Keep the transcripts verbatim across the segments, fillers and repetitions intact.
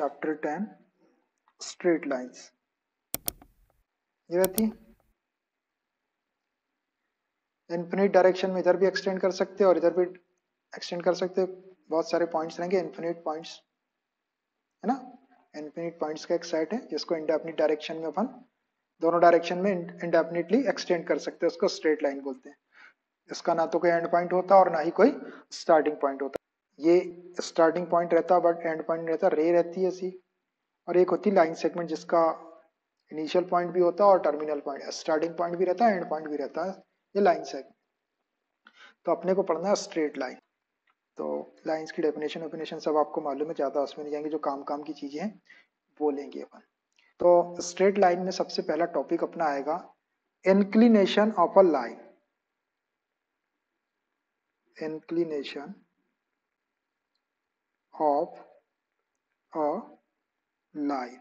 Chapter ten straight lines, ये रहती है। इन्फिनिट डायरेक्शन में इधर भी एक्सटेंड कर सकते हो और इधर भी एक्सटेंड कर सकते हो, बहुत सारे पॉइंट्स रहेंगे इन्फिनिट पॉइंट्स, है ना। इन्फिनिट पॉइंट्स का एक सेट है जिसको इंडेफिनिट डायरेक्शन में अपन दोनों डायरेक्शन में इंडेफिनिटली एक्सटेंड कर सकते हैं, उसको स्ट्रेट लाइन बोलते हैं। इसका ना तो कोई एंड पॉइंट होता और ना ही कोई स्टार्टिंग पॉइंट होता। ये स्टार्टिंग पॉइंट रहता बट एंड पॉइंट रहता, रे रहती है ऐसी। और एक होती लाइन सेगमेंट जिसका इनिशियल पॉइंट भी होता है और टर्मिनल पॉइंट, स्टार्टिंग पॉइंट भी रहता है एंड पॉइंट भी रहता है, ये लाइन सेगमेंट। तो अपने को पढ़ना है स्ट्रेट लाइन। तो लाइंस की डेफिनेशन डेफिनेशन सब आपको मालूम है, ज़्यादा उसमें नहीं जाएंगे, जो काम काम की चीज़ें हैं वो लेंगे अपन। तो स्ट्रेट लाइन में सबसे पहला टॉपिक अपना आएगा inclination of a line. Inclination of a line.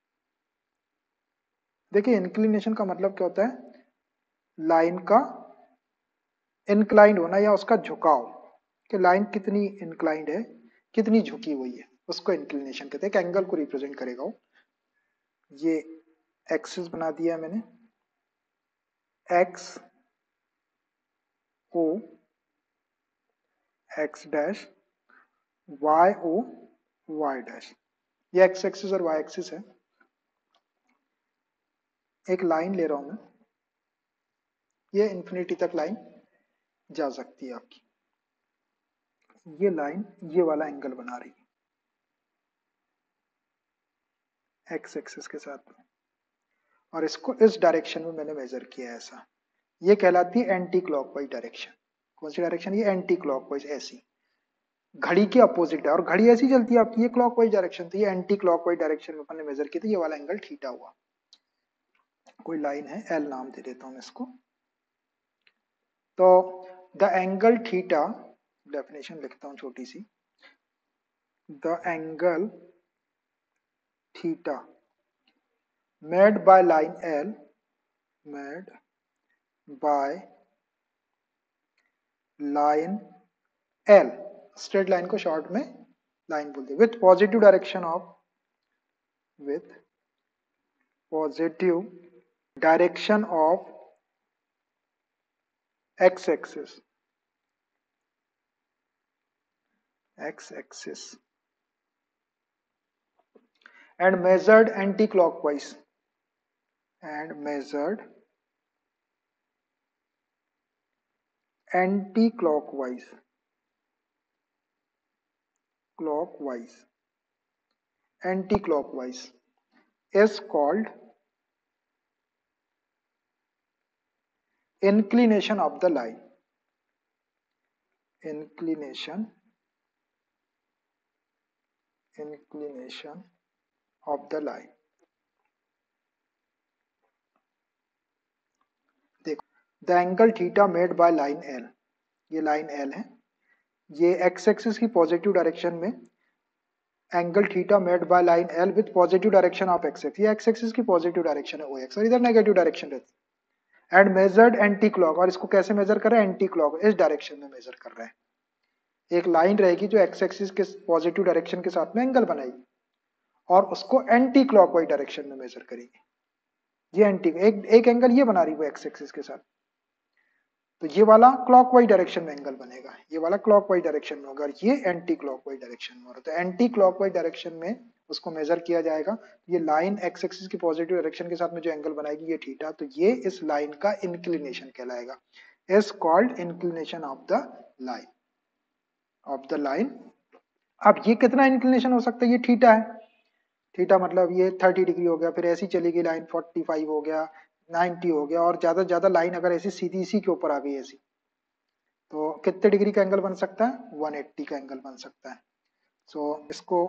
देखिए इंक्लिनेशन का मतलब क्या होता है, लाइन का इंक्लाइंड होना या उसका झुकाव, कि लाइन कितनी इंक्लाइंड है, कितनी झुकी हुई है, उसको इंक्लिनेशन कहते हैं। एक एंगल को रिप्रेजेंट करेगा वो। ये एक्सिस बना दिया मैंने, एक्स ओ x dash, Y O Y dash, ये एक्स एक्सिस और वाई एक्सिस है। एक लाइन ले रहा हूं मैं, ये इंफिनिटी तक लाइन जा सकती है आपकी। ये लाइन ये वाला एंगल बना रही है एक्स एक्सिस के साथ में, और इसको इस डायरेक्शन में मैंने मेजर किया है ऐसा। ये कहलाती है एंटी क्लॉकवाइज डायरेक्शन। कौन सी डायरेक्शन, ये एंटी क्लॉकवाइज, ऐसी घड़ी के अपोजिट है, और घड़ी ऐसी चलती है आपकी, ये क्लॉकवाइज डायरेक्शन थी, ये एंटी क्लॉकवाइज डायरेक्शन में अपन ने मेजर किया था, ये वाला एंगल थीटा हुआ। कोई लाइन है, एल नाम दे देता हूं मैं इसको। तो द एंगल थीटा, डेफिनेशन लिखता हूं छोटी सी, the angle theta made by line L, made by line L, straight line को शॉर्ट में लाइन बोलते हैं, with positive direction of, with positive direction of x axis, x axis and measured anti-clockwise, and measured anti-clockwise, clockwise, anti-clockwise is called inclination of the line, inclination, inclination of the line। देखो, the angle theta made by line L, ये line L है, ये x axis की positive direction में angle theta made by line L with positive direction of X X, ये x axis की positive direction है O x, और इधर नेगेटिव डायरेक्शन रहती है। एंड मेजर्ड एंटी क्लॉक, और इसको कैसे मेजर कर रहे हैं, एंटी क्लॉक, इस डायरेक्शन में मेजर कर रहे हैं। एक लाइन रहेगी जो एक्स एक्सिस के पॉजिटिव डायरेक्शन के साथ में एंगल बनाएगी, और उसको एंटी क्लॉकवाइज डायरेक्शन में मेजर करेगी। ये एंटी एक एक एंगल ये बना रही है एक्स एक्सिस के साथ, तो ये वाला क्लॉकवाइज डायरेक्शन में एंगल बनेगा, ये वाला क्लॉकवाइज डायरेक्शन में होगा, और ये एंटी क्लॉकवाइज डायरेक्शन में होगा। तो एंटी क्लॉकवाइज डायरेक्शन में उसको मेजर किया जाएगा। ये लाइन एक्स एक्सिस की पॉजिटिव डायरेक्शन के साथ में जो एंगल बनाएगी ये थीटा, तो ये इस लाइन का इंक्लिनेशन कहलाएगा, is called inclination of the line, of the line. अब ये कितना इंक्लिनेशन हो सकता है, ये थीटा है, थीटा मतलब ये थर्टी डिग्री हो गया, फिर ऐसी चलेगी लाइन फोर्टी फाइव हो गया, नाइन्टी हो गया, और ज्यादा से ज्यादा लाइन अगर ऐसी सीधी इसी के ऊपर आ गई ऐसी, तो कितने डिग्री का एंगल बन सकता है, वन एट्टी का एंगल बन सकता है। सो so, इसको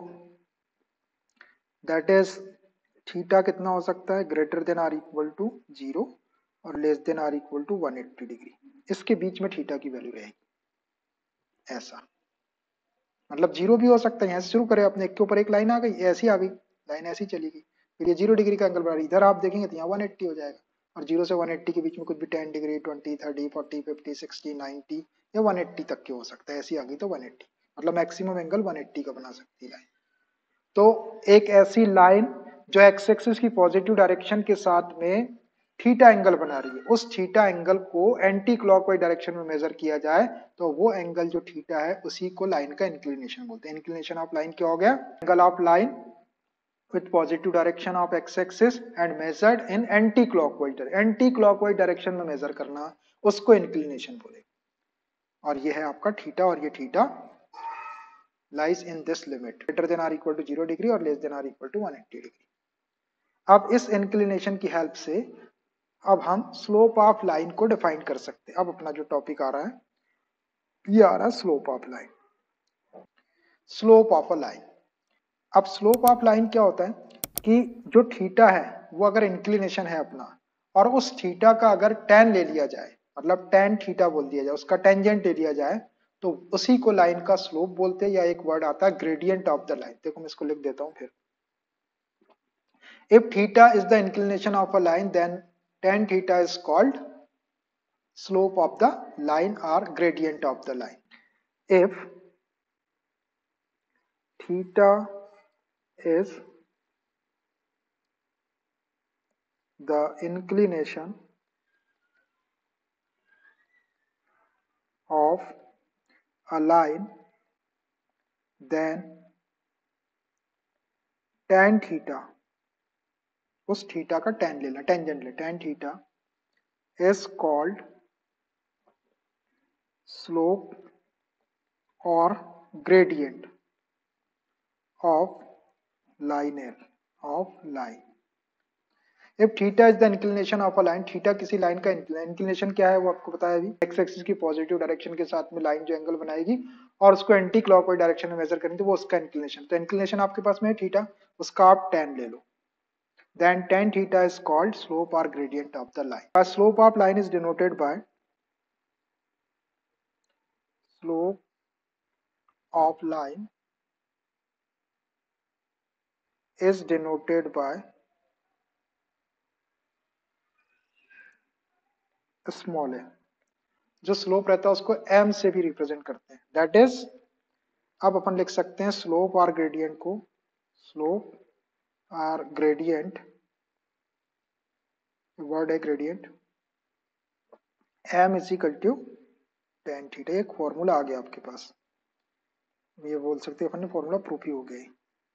दैट इज थीटा कितना हो सकता है, greater than or equal to zero और less than or equal to one eighty degree, इसके बीच में थीटा की वैल्यू रहेगी। ऐसा मतलब जीरो भी हो सकता है, यहाँ से शुरू करें अपने, एक के ऊपर एक लाइन आ गई, ऐसी आ गई लाइन, ऐसी चली गई, फिर ये जीरो डिग्री का एंगल बना रही, इधर आप देखेंगे तो यहाँ वन एट्टी हो जाएगा, और जीरो से वन एट्टी के बीच में कुछ भी ten degree, twenty, thirty, forty, fifty, sixty, ninety या वन एट्टी तक के हो सकता है, ऐसी आ गई तो वन एट्टी, मतलब मैक्सिमम एंगल वन एट्टी का बना सकती है लाइन। तो एक ऐसी लाइन जो एक्स एक्सिस की पॉजिटिव डायरेक्शन के साथ में थीटा एंगल बना रही है, उस थीटा एंगल को एंटी क्लॉकवाइज डायरेक्शन में मेजर किया जाए तो वो एंगल जो थीटा है उसी को लाइन का इंक्लिनेशन बोलते हैं। इंक्लिनेशन ऑफ लाइन क्या हो गया? Angle of line with positive direction of x-axis and measured in anti-clockwise anti-clockwise direction में मेजर करना, उसको इंक्लिनेशन बोले। और ये है आपका थीटा, और ये theta lies in this limit greater than or equal to zero डिग्री और less than or equal to one hundred eighty डिग्री। अब इस इंक्लिनेशन की हेल्प से अब हम स्लोप ऑफ लाइन को डिफाइन कर सकते हैं। अब अपना जो टॉपिक आ रहा है ये आ रहा है slope of line. Slope of a line, अब स्लोप ऑफ लाइन क्या होता है कि जो थीटा है वो अगर इंक्लिनेशन है अपना, और उस थीटा का अगर टेन ले लिया जाए, मतलब टेन थीटा बोल दिया जाए, उसका टेंजेंट ले लिया जाए, तो उसी को लाइन का स्लोप बोलते हैं, या एक वर्ड आता है ग्रेडियंट ऑफ द लाइन। देखो मैं इसको लिख देता हूं फिर। If theta is the inclination of a line then tan theta is called slope of the line और gradient of the line. If theta is the inclination of a line then tan theta, उस theta का tan लेना, tangent ले, tan theta is called slope or gradient of line L of line। If theta is the inclination of a line, theta किसी line का inclination क्या है वो आपको पता है अभी, एक्स एक्सिस की पॉजिटिव डायरेक्शन के साथ में लाइन जो एंगल बनाएगी और उसको एंटी क्लॉकवाइज डायरेक्शन में मेजर करेंगे, वो उसका इंक्लिनेशन। तो इंक्लिनेशन आपके पास में है थीटा, उसका आप tan ले लो, then tan theta is called slope or gradient of the line। The slope of line is denoted by slope of line is denoted by small है। जो स्लोप रहता है उसको m से भी रिप्रेजेंट करते हैं, दैट इज अब अपन लिख सकते हैं स्लोप और ग्रेडियंट को, स्लोप और ग्रेडियंट, वर्ड है gradient, m is equal to tan theta. एक फॉर्मूला आ गया आपके पास, ये बोल सकते हैं अपन ने फॉर्मूला प्रूफ ही हो गया,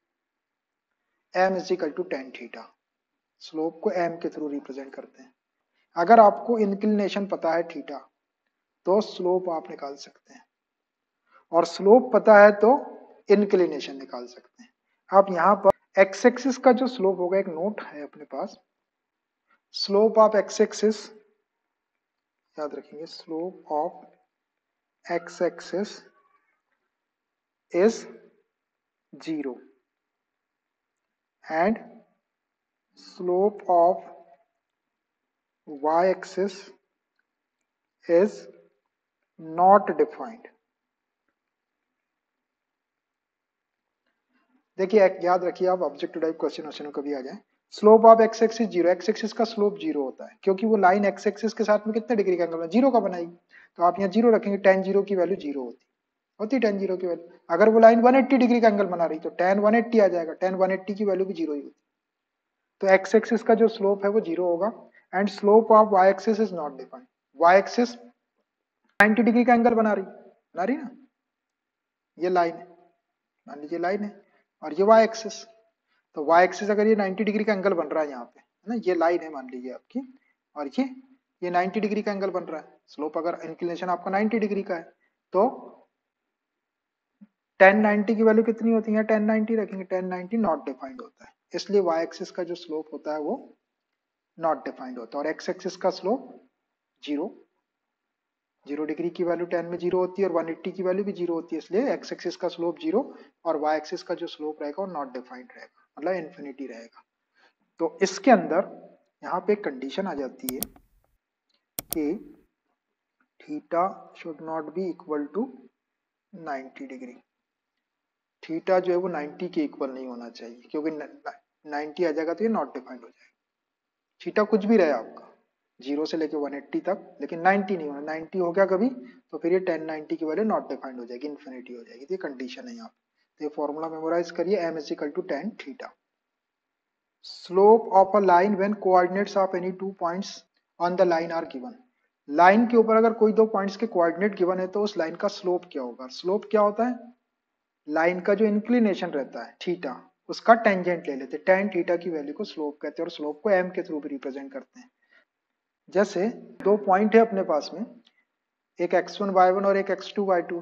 m is equal to tan theta. Slope को m के थ्रू रिप्रेजेंट करते हैं। अगर आपको इंक्लिनेशन पता है थीटा तो स्लोप आप निकाल सकते हैं, और स्लोप पता है तो इंक्लिनेशन निकाल सकते हैं। आप यहाँ पर एक्स एक्सिस का जो स्लोप होगा, एक नोट है अपने पास, स्लोप ऑफ एक्स एक्सिस, याद रखेंगे slope of X axis is zero and slope of Y axis is not defined. देखिए याद रखिए आप, ऑब्जेक्टिव टाइप क्वेश्चन क्वेश्चन कभी आ जाए, slope of X axis zero, X axis का स्लोप जीरो होता है क्योंकि वो लाइन एक्स एक्सिस के साथ में कितने डिग्री का एंगल जीरो का बनाएगी, तो आप यहाँ जीरो रखेंगे, टेन जीरो की वैल्यू जीरो होती होती टेन जीरो की वैल्यू। अगर वो लाइन वन एट्टी डिग्री का एंगल बना रही तो टेन वन एट्टी आ जाएगा, टेन वन एट्टी की वैल्यू भी जीरो ही होती। तो एक्स एक्सिस का जो स्लोप है वो जीरो होगा and slope of Y axis is not defined. Y axis ninety degree का एंगल बना रही बना रही ना, ये लाइन है, मान लीजिए लाइन है, और ये वाई एक्सिस, तो वाई एक्सिस अगर ये नाइन्टी डिग्री का एंगल बन रहा है यहाँ पे, है ना, ये लाइन है मान लीजिए आपकी, और ये ये नाइन्टी डिग्री का एंगल बन रहा है, स्लोप अगर इंक्लिनेशन आपका नाइन्टी डिग्री का है तो टेन नाइन्टी की वैल्यू कितनी होती है, टेन नाइन्टी रखेंगे, टेन नाइन्टी नॉट डिफाइंड होता है, इसलिए वाई एक्सिस का जो स्लोप होता है वो नॉट डिफाइंड होता है। और एक्स एक्सिस का स्लोप जीरो, जीरो डिग्री की वैल्यू टेन में जीरो होती है और वन एट्टी की वैल्यू भी जीरो होती है, इसलिए एक्स एक्सिस का स्लोप जीरो और वाई एक्सिस का जो स्लोप रहेगा वो नॉट डिफाइंड रहेगा, मतलब इन्फिनिटी रहेगा। तो इसके अंदर यहाँ पे एक कंडीशन आ जाती है कि theta should not be equal to ninety degree. Theta जो है वो नाइन्टी के इक्वल नहीं होना चाहिए, क्योंकि नाइन्टी आ जाएगा तो ये नॉट डिफाइंड हो जाएगा। थीटा कुछ भी रहे आपका, जीरो से लेके वन एट्टी तक, लेकिन नाइन्टी नहीं होना, नाइन्टी हो गया कभी तो फिर ये टेन नाइन्टी की वैल्यू नॉट डिफाइंड हो जाएगी, इन्फिनिटी हो जाएगी। तो ये कंडीशन है यहाँ पे, तो ये फॉर्मूला मेमोराइज करिए, m is equal to tan theta. Slope of a line when coordinates of any two points on the line are given. Line के ऊपर अगर कोई दो पॉइंट्स के कोऑर्डिनेट गिवन है तो उस लाइन का स्लोप क्या होगा? स्लोप क्या होता है? लाइन का जो इंक्लिनेशन रहता है थीटा, उसका टेंजेंट ले लेते हैं। टेन थीटा की वैल्यू को स्लोप कहते हैं और स्लोप को एम के थ्रू भी रिप्रेजेंट करते हैं। जैसे दो पॉइंट है अपने पास में, एक एक्स वन वाई वन और एक x two y two.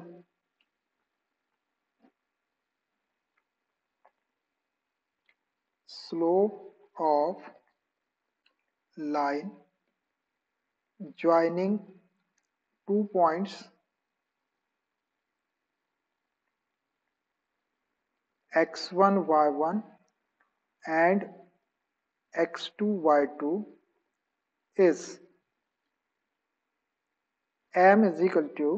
Slope of line joining two points x one y one and x two y two is m is equal to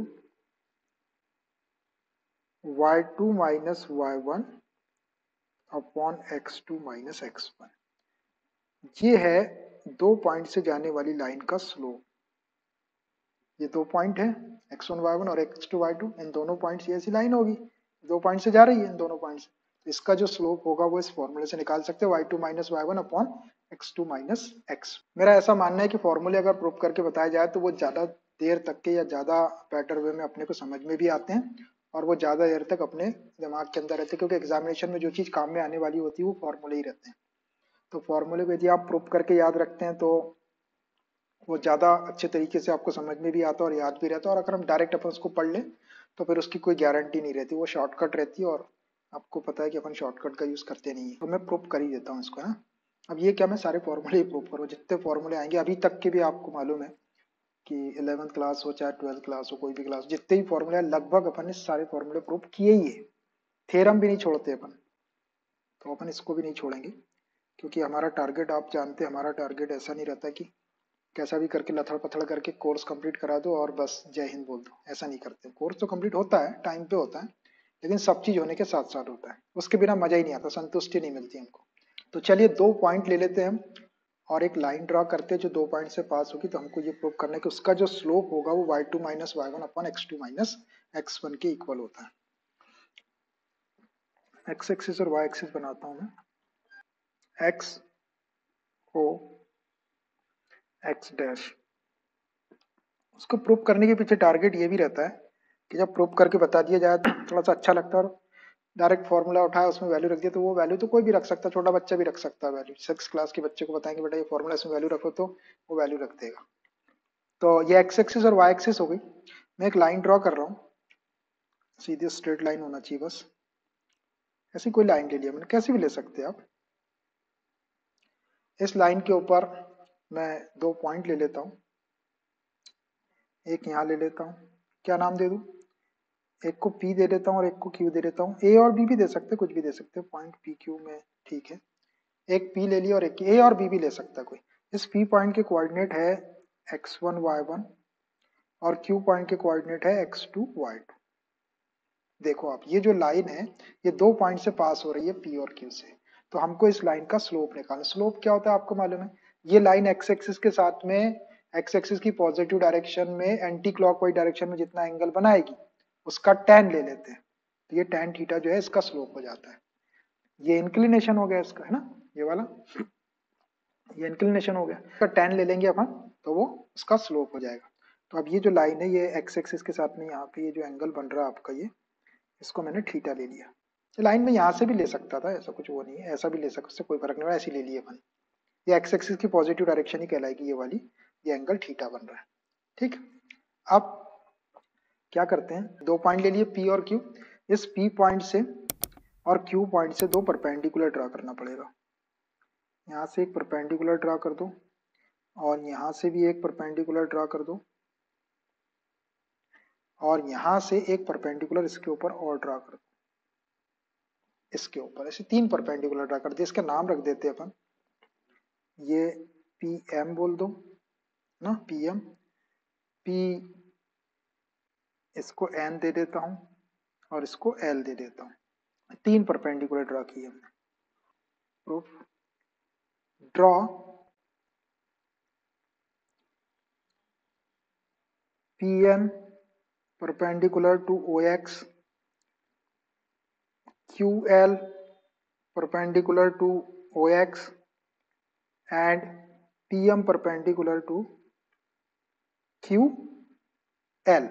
y two minus y one upon x two minus x one. ये है दो point से जाने वाली line का slope. ये दो point है एक्स वन वाई वन और एक्स टू वाई टू, इन दोनों पॉइंट से ऐसी लाइन होगी, दो पॉइंट से जा रही है इन दोनों पॉइंट से। इसका जो स्लोप होगा वो इस फॉर्मूले से निकाल सकते हैं, y two minus y one upon x two minus x. मेरा ऐसा मानना है कि फॉर्मूले अगर प्रूव करके बताया जाए तो वो ज्यादा देर तक के या ज्यादा बेटर वे में अपने को समझ में भी आते हैं और वो ज्यादा देर तक अपने दिमाग के अंदर रहते हैं, क्योंकि एग्जामिनेशन में जो चीज काम में आने वाली होती है वो फॉर्मूले ही रहते हैं। तो फॉर्मूले को यदि आप प्रूव करके याद रखते हैं तो वो ज़्यादा अच्छे तरीके से आपको समझ में भी आता है और याद भी रहता है। और अगर हम डायरेक्ट अपन उसको पढ़ लें तो फिर उसकी कोई गारंटी नहीं रहती, वो शॉर्टकट रहती है और आपको पता है कि अपन शॉर्टकट का यूज़ करते नहीं है। तो मैं प्रूफ कर ही देता हूँ इसको ना। अब ये क्या, मैं सारे फॉर्मूले ही प्रूफ करूँ, जितने फॉर्मूले आएंगे अभी तक के भी आपको मालूम है कि इलेवेंथ क्लास हो चाहे ट्वेल्थ क्लास हो, कोई भी क्लास, जितने भी फॉर्मूले लगभग अपन ने सारे फॉर्मूले प्रूफ किए ही है। थ्योरम भी नहीं छोड़ते अपन, तो अपन इसको भी नहीं छोड़ेंगे, क्योंकि हमारा टारगेट आप जानते हैं, हमारा टारगेट ऐसा नहीं रहता कि कैसा भी करके लथड़ पथड़ करके कोर्स कंप्लीट करा दो और बस जय हिंद बोल दो। ऐसा नहीं करते। कोर्स तो कंप्लीट होता है, टाइम पे होता है, लेकिन सब चीज होने के साथ साथ होता है, उसके बिना मजा ही नहीं आता, संतुष्टि नहीं मिलती हमको। तो चलिए दो पॉइंट ले लेते हैं हम और एक लाइन ड्रॉ करते हैं जो दो पॉइंट से पास होगी। तो हमको ये प्रूव करना है कि उसका जो स्लोप होगा वो y two minus y one upon x two minus x one के इक्वल होता है। एक्स एक्सिस और वाई एक्सिस बनाता हूं मैं, एक्स ओ एक्स डैश। उसको प्रूव करने के पीछे टारगेट ये भी रहता है कि जब प्रूव करके बता दिया जाए तो थोड़ा सा अच्छा लगता है। और डायरेक्ट फॉर्मूला उठाया उसमें वैल्यू रख दिया तो वो वैल्यू तो कोई भी रख सकता है, छोटा बच्चा भी रख सकता है वैल्यू। सिक्स क्लास के बच्चे को बताएंगे बेटा ये फॉर्मूला इसमें वैल्यू रखो तो वो वैल्यू रख देगा। तो ये एक्स एक्सिस और वाई एक्सिस हो गई। मैं एक लाइन ड्रॉ कर रहा हूँ, सीधी स्ट्रेट लाइन होना चाहिए बस। ऐसी कोई लाइन ले लिया मैंने, कैसी भी ले सकते हैं आप। इस लाइन के ऊपर मैं दो पॉइंट ले लेता हूँ, एक यहाँ ले लेता हूँ, क्या नाम दे दूँ? एक को P दे देता हूँ और एक को Q दे देता हूँ। A और B भी दे सकते, कुछ भी दे सकते, पॉइंट P Q में ठीक है। एक P ले लिया और एक A और B भी ले सकता कोई। इस P पॉइंट के कोऑर्डिनेट है एक्स वन वाई वन और Q पॉइंट के कोऑर्डिनेट है एक्स टू वाई टू। देखो आप, ये जो लाइन है ये दो पॉइंट से पास हो रही है P और Q से, तो हमको इस लाइन का स्लोप निकालना। स्लोप क्या होता है आपको मालूम है? ये लाइन एक्स एक्सिस के साथ में, एक्स एक्सिस की पॉजिटिव डायरेक्शन में एंटी क्लॉकवाइज डायरेक्शन में जितना एंगल बनाएगी उसका tan ले लेते हैं, तो ये tan थीटा जो है इसका स्लोप हो जाता है। ये इंक्लिनेशन हो गया इसका, है ना, ये वाला, ये इंक्लिनेशन हो गया, तो tan ले लेंगे अपन तो वो इसका स्लोप हो जाएगा। तो अब ये जो लाइन है ये एक्स एक्सिस के साथ में यहाँ पे ये जो एंगल बन रहा है आपका, ये इसको मैंने थीटा ले लिया। लाइन में यहाँ से भी ले सकता था, ऐसा कुछ वो नहीं है, ऐसा भी ले सकता, उससे कोई फर्क नहीं पड़ा, ऐसी ले लिए अपन। ये एक्स एक्सिस की पॉजिटिव डायरेक्शन ही कहलाएगी ये वाली, ये एंगल थीटा बन रहा है। ठीक, अब क्या करते हैं, दो पॉइंट ले लिए P और Q। इस P पॉइंट से और Q पॉइंट से दो परपेंडिकुलर ड्रा करना पड़ेगा। यहाँ से एक परपेंडिकुलर ड्रा कर दो और यहाँ से भी एक परपेंडिकुलर ड्रा कर दो और यहाँ से एक परपेंडिकुलर इसके ऊपर और ड्रा कर दो, इसके ऊपर ऐसे तीन परपेंडिकुलर ड्रा कर दे। इसका नाम रख देते हैं अपन, ये पी एम बोल दो ना, पी एम। पी इसको एन दे देता हूं और इसको एल दे देता हूं। तीन परपेंडिकुलर ड्रा किए हमने। Proof, draw P N perpendicular to O X Q L perpendicular to O X and P M perpendicular to Q L.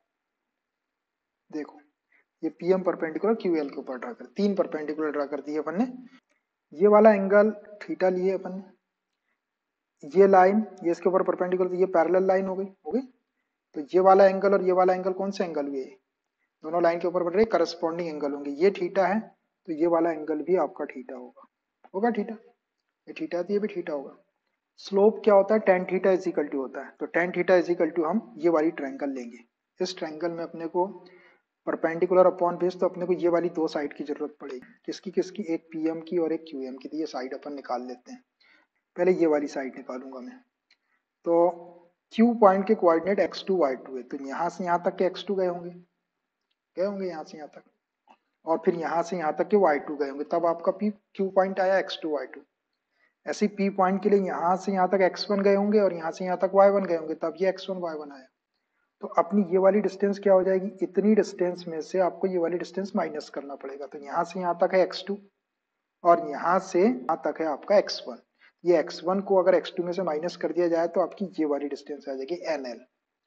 देखो ये P M perpendicular Q L के ऊपर ड्रा कर, तीन परपेंडिकुलर ड्रा कर दिए अपन ने। ये वाला एंगल थीटा लिए अपन ने, ये लाइन ये इसके ऊपर परपेंडिकुलर, ये पैरेलल लाइन हो गई हो गई तो ये वाला एंगल और ये वाला एंगल कौन से एंगल हुए, दोनों लाइन के ऊपर बढ़ रहे करस्पॉन्डिंग एंगल होंगे। ये थीटा है तो ये वाला एंगल भी आपका थीटा होगा, होगा थीटा, ये थीटा है तो ये भी थीटा होगा। स्लोप क्या होता है, tan theta is equal to होता है, तो tan theta is equal to हम ये वाली ट्रायंगल लेंगे। इस ट्रायंगल में अपने को परपेंडिकुलर अपॉन बेस, तो अपने को ये वाली दो साइड की जरूरत पड़ेगी, किसकी किसकी, एक पीएम की और एक क्यूएम की। तो ये साइड अपन निकाल लेते हैं, पहले ये वाली साइड निकालूंगा मैं। तो Q पॉइंट के coordinate x two y two है, तो यहाँ से यहाँ तक के एक्स टू गए होंगे, गए होंगे यहाँ से यहाँ तक, और फिर यहाँ से यहाँ तक के वाई टू गए होंगे, तब आपका P Q पॉइंट आया एक्स टू वाई टू। ऐसे P पॉइंट के लिए यहाँ से यहाँ तक एक्स वन गए होंगे और यहाँ से यहाँ तक वाई वन गए होंगे, तब ये एक्स वन वाई वन आया। तो अपनी ये वाली डिस्टेंस क्या हो जाएगी, इतनी डिस्टेंस में से आपको ये वाली डिस्टेंस माइनस करना पड़ेगा। तो यहाँ से यहाँ तक है एक्स टू और यहाँ से यहाँ तक है आपका एक्स वन। ये एक्स वन को अगर एक्स टू में से माइनस कर दिया जाए तो आपकी ये वाली डिस्टेंस आ जाएगी N L.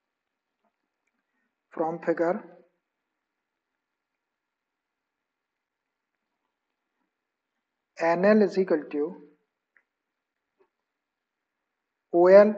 From figure N L is equal to O L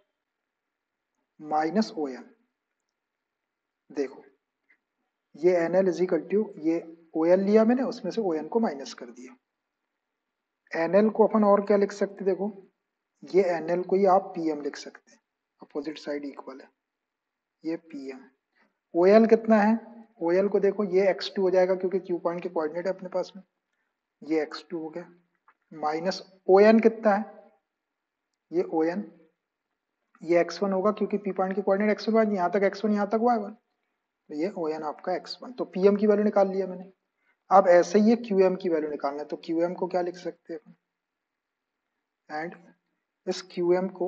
minus O N. देखो ये N L is equal to, ये ओ एल लिया मैंने, उसमें से ओ एन को माइनस कर दिया। एन एल को अपन और क्या लिख सकते, देखो ये एन एल को ही आप पी एम लिख सकते हैं, अपोजिट साइड इक्वल है, ये पी एम। ओ एल कितना है, ओ एल को देखो ये एक्स टू हो जाएगा क्योंकि क्यू पॉइंट के कोऑर्डिनेट है अपने पास में, ये एक्स टू हो गया, माइनस ओ एन कितना है, ये ओ एन, ये एक्स वन होगा क्योंकि पी पॉइंट के कोऑर्डिनेट एक्स वन, यहाँ तक एक्स वन यहाँ तक वाई वन, तो ये ओ एन आपका एक्स वन। तो पी एम की वैल्यू निकाल लिया मैंने। अब ऐसे ही ये क्यू एम की वैल्यू निकालना है, तो क्यू एम को क्या लिख सकते हैं, एंड इस क्यू एम को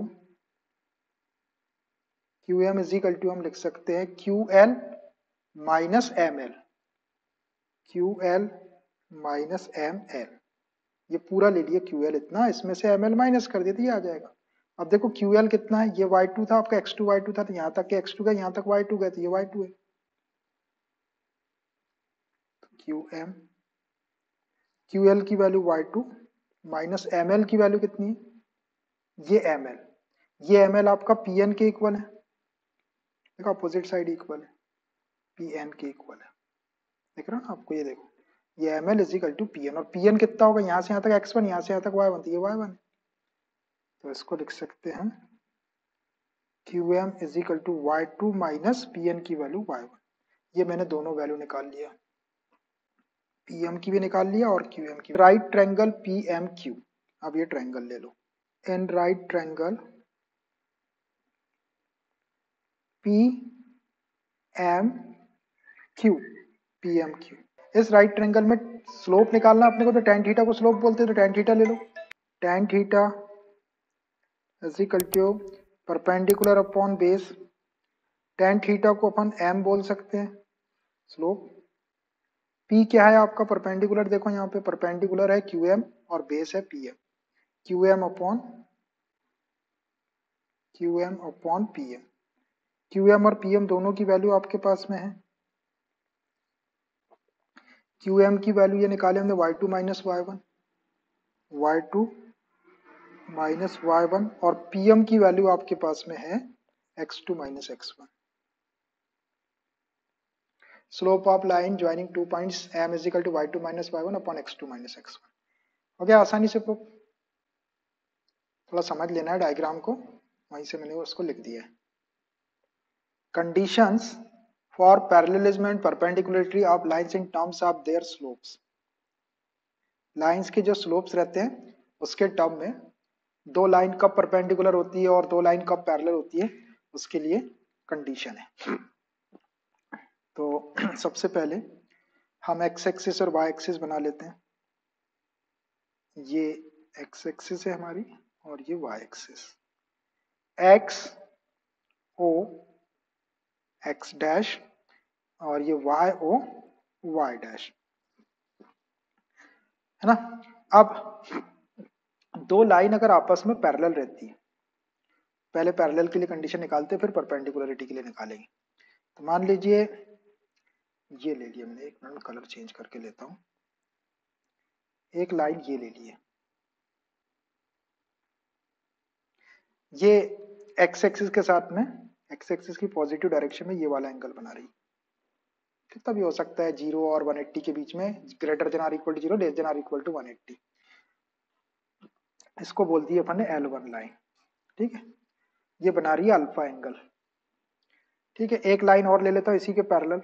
Q M is equal to हम लिख सकते हैं Q L minus M L, Q L minus M L. ये पूरा ले लिया क्यू एल इतना, इसमें से एम एल माइनस कर देते, ये आ जाएगा। अब देखो क्यू एल कितना है, ये वाई टू था आपका, एक्स टू वाई टू था, तो यहाँ तक के एक्स टू गए, यहाँ तक वाई टू गए, तो ये वाई टू है। क्यू एम क्यू एल की value y two minus M L की वैल्यू कितनी है, ये एम एल, ये एम एल आपका पी एन के इक्वल है, देखो अपोजिट साइड इक्वल है, पी एन के इक्वल है, देख रहे हो ना आपको, ये देखो ये M L is equal to P N, और पी एन कितना होगा, यहाँ से यहाँ तक एक्स वन, यहाँ से यहाँ तक वाई वन, तो ये वाई वन, तो इसको लिख सकते हैं Q M is equal to y two minus P N की वैल्यू वाई वन। ये मैंने दोनों वैल्यू निकाल लिया, पी एम की भी निकाल लिया और क्यू एम की। Right triangle P M Q, अब ये ट्रायंगल ले लो, in right triangle P M Q, P M Q, इस राइट ट्रायंगल में स्लोप निकालना अपने को, तो टेन थीटा को स्लोप बोलते हैं, तो टेन थीटा ले लो। Tan theta is equal to perpendicular upon base, tan theta को अपन एम बोल सकते हैं स्लोप। पी क्या है आपका परपेंडिकुलर, देखो यहाँ पे परपेंडिकुलर है क्यू एम और बेस है P M, Q M upon Q M upon P M. Q M और पी एम दोनों की वैल्यू आपके पास में है, क्यू एम की वैल्यू ये निकाले हमने y two minus y one, y two minus y one, और पी एम की वैल्यू आपके पास में है x two minus x one. Slope of line joining two points m is equal to y two minus y one upon x two minus x one. हो गया आसानी से प्रूफ, थोड़ा समझ लेना है डायग्राम को, वहीं से मैंने उसको लिख दिया है। Conditions for parallelism and perpendicularity of lines in terms of their slopes, lines के जो स्लोप्स रहते हैं उसके टर्म में दो लाइन कब परपेंडिकुलर होती है और दो लाइन कब पैरेलल होती है, उसके लिए कंडीशन है। तो सबसे पहले हम एक्स एक्सिस और वाई एक्सिस बना लेते हैं, ये एक्स एक्सिस है हमारी और ये वाई एक्सिस, एक्स ओ एक्स डैश और ये वाई ओ वाई डैश। है ना। अब दो लाइन अगर आपस में पैरेलल रहती है, पहले पैरेलल के लिए कंडीशन निकालते फिर परपेंडिकुलरिटी के लिए निकालेंगे। तो मान लीजिए ये ले लिया मैंने, एक मिनट कलर चेंज करके लेता हूँ। एक लाइन ये ले ली है, ये एक्स एक्सिस के साथ में, एक्स एक्सिस की पॉजिटिव डायरेक्शन में ये वाला एंगल बना रही है। कितना भी हो सकता है, जीरो और वन एट्टी के बीच में, greater than or equal to zero, less than or equal to one eighty. इसको बोल दिए अपन ने एल वन लाइन। ठीक है, ये बना रही है अल्फा एंगल। ठीक है, एक लाइन और ले लेता हूं इसी के पैरेलल।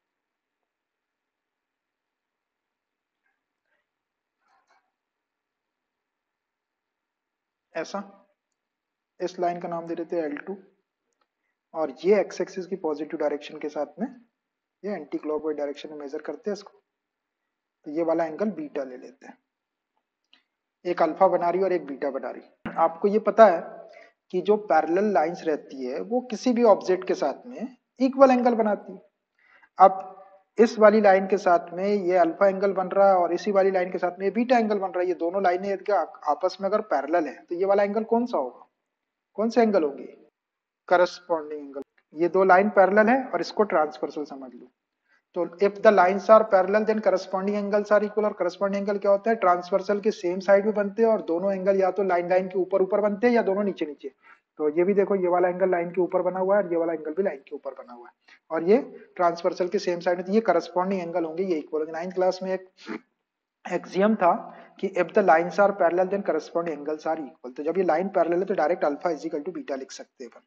ऐसा, इस लाइन का नाम दे देते हैं एल टू, और ये एक्स एक्सिस की पॉजिटिव डायरेक्शन के साथ में, ये एंटी क्लॉकवाइज डायरेक्शन में मेजर करते हैं इसको, तो ये वाला एंगल बीटा ले लेते हैं। एक अल्फा बना रही है और एक बीटा बना रही है। आपको ये पता है कि जो पैरेलल लाइंस रहती है वो किसी भी ऑब्जेक्ट के साथ में इक्वल एंगल बनाती है। अब इस वाली लाइन के साथ में ये अल्फा एंगल बन रहा है और इसी वाली लाइन के साथ में ये बीटा एंगल बन रहा है। ये दोनों लाइनें यदि आपस में अगर पैरेलल है तो ये वाला एंगल कौन सा होगा, कौन सा एंगल होगी, करस्पॉन्डिंग एंगल। ये दो लाइन पैरेलल है और इसको ट्रांसवर्सल समझ लो। तो if the lines are parallel then corresponding angles are equal. और करस्पॉन्डिंग एंगल क्या होता है, ट्रांसवर्सल के सेम साइड में बनते हैं और दोनों एंगल या तो लाइन लाइन के ऊपर ऊपर बनते हैं या दोनों नीचे नीचे। तो ये भी देखो, ये वाला एंगल लाइन के ऊपर बना हुआ है और ये वाला एंगल भी लाइन के ऊपर बना हुआ है और ये ट्रांसवर्सल के सेम साइड में, तो ये करस्पॉन्डिंग एंगल होंगे, ये इक्वल होंगे। नाइन्थ क्लास में एक एक्सियम था कि if the lines are parallel then corresponding angles are equal. तो जब ये लाइन पैरेलल है तो direct alpha is equal to beta लिख सकते हैं अपन,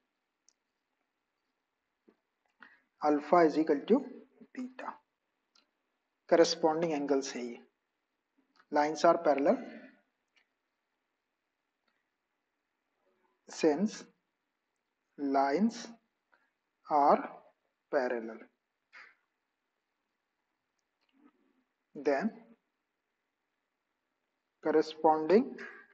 alpha is equal to beta, corresponding angles है ये। Lines are parallel since lines are parallel then corresponding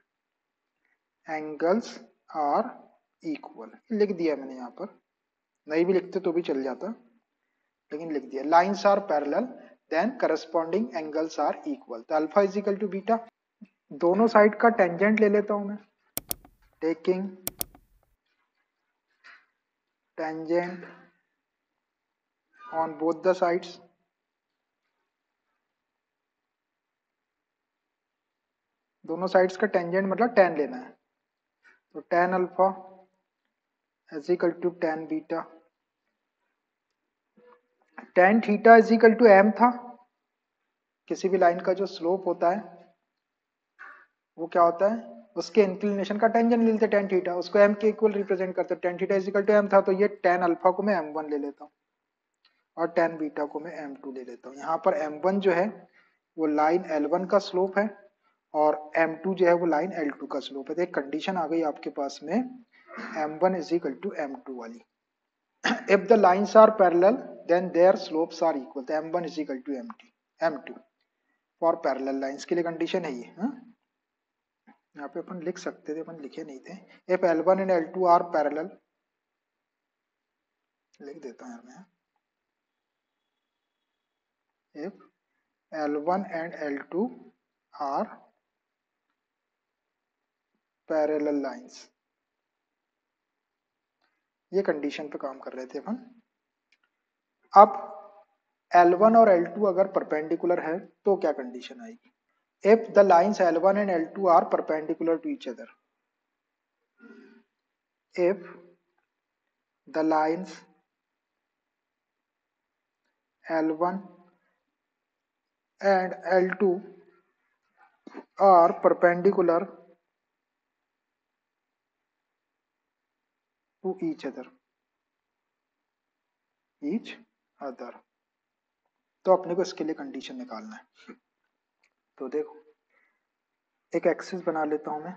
angles are equal। लिख दिया मैंने यहाँ पर, नहीं भी लिखते तो भी चल जाता, लेकिन लिख दिया। Lines are parallel then corresponding angles are equal. तो alpha is equal to beta. दोनों साइड का टेंजेंट ले लेता हूं मैं, taking tangent on both the sides. दोनों साइड्स का टेंजेंट मतलब टेन लेना है, तो tan alpha is equal to tan beta. Tan theta is equal to m था। किसी भी लाइन का जो स्लोप होता है वो क्या होता है, उसके इंक्लिनेशन का टेंजेंट ले लेते टेन थीटा, उसको एम के इक्वल रिप्रेजेंट करते। Tan theta is equal to m था, तो ये टेन अल्फा को मैं एम वन ले लेता हूँ और टेन बीटा को मैं एम टू ले लेता हूँ। यहाँ पर एम वन जो है वो लाइन एल वन का स्लोप है और एम टू जो है वो लाइन एल टू का स्लोप है। तो एक कंडीशन आ गई आपके पास में, m one is equal to M two वाली। if the lines are parallel then their slopes are equal। तो M one is equal to m two, M two for parallel lines के लिए कंडीशन है ये। हाँ, यहाँ पे अपन लिख सकते थे, अपन लिखे नहीं थे। if L one and L two are parallel, लिख देता हूँ मैं, if L one and L two are parallel lines, ये कंडीशन पे काम कर रहे थे अपन। अब एल वन और एल टू अगर परपेंडिकुलर है तो क्या कंडीशन आएगी, if the lines L one and L two are perpendicular to each other, if the lines L one and L two are perpendicular to each other, each other, तो अपने को इसके लिए कंडीशन निकालना है। तो देखो, एक एक्सिस बना लेता हूं मैं,